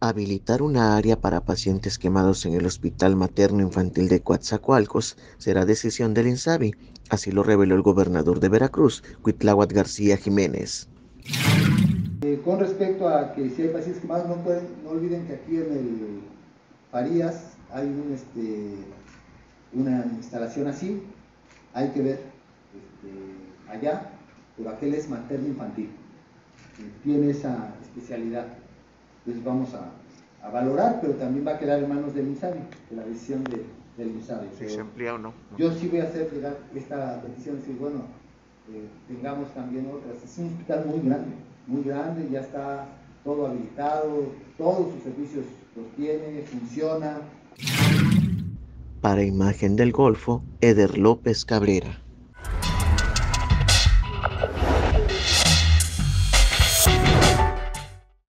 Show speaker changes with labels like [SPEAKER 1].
[SPEAKER 1] Habilitar una área para pacientes quemados en el Hospital Materno Infantil de Coatzacoalcos será decisión del INSABI, así lo reveló el gobernador de Veracruz, Cuitláhuac García Jiménez.
[SPEAKER 2] Con respecto a que si hay pacientes quemados, no olviden que aquí en el Farías hay una instalación así, hay que ver allá, pero aquel es materno infantil, tiene esa especialidad. Entonces vamos a valorar, pero también va a quedar en manos del INSABI, de la decisión del INSABI.
[SPEAKER 1] Si se amplía o no.
[SPEAKER 2] Yo sí voy a hacer llegar esta petición, decir, bueno, tengamos también otras. Es un hospital muy grande, ya está todo habilitado, todos sus servicios los tiene, funciona.
[SPEAKER 1] Para Imagen del Golfo, Eder López Cabrera.